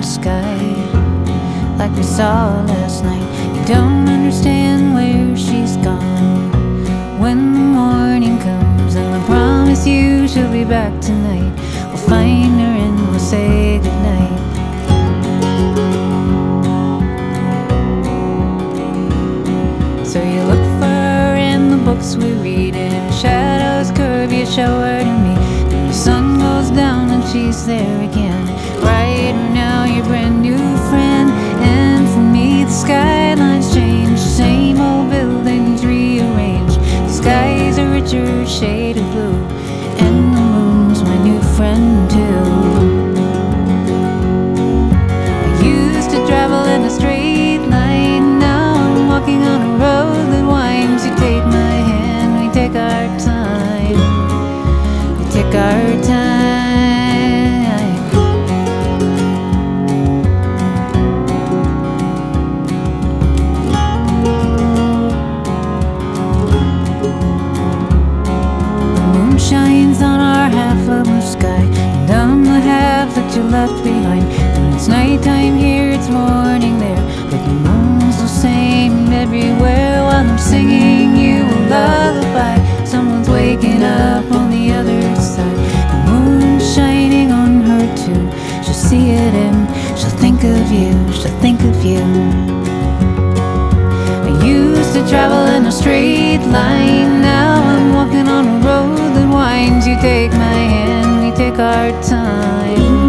sky, like we saw last night. You don't understand where she's gone. When the morning comes, and I promise you she'll be back tonight, we'll find her and we'll say goodnight. So you look for her in the books we read, and shadows curve you show her to me. Then the sun goes down and she's there again. Right now your brand new friend, and for me the skylines change. The same old buildings rearranged. The sky's a richer shade of blue, and the moon's my new friend too. I used to travel in a straight line, now I'm walking on a road that winds. You take my hand, we take our time, we take our time. Shines on our half of the sky, and I'm the half that you left behind. When it's nighttime here, it's morning there, but the moon's the same everywhere. While I'm singing you a lullaby, someone's waking up on the other side. The moon's shining on her too. She'll see it and she'll think of you, she'll think of you. I used to travel in a straight line, now I'm walking on a road that winds. You take my hand, we take our time.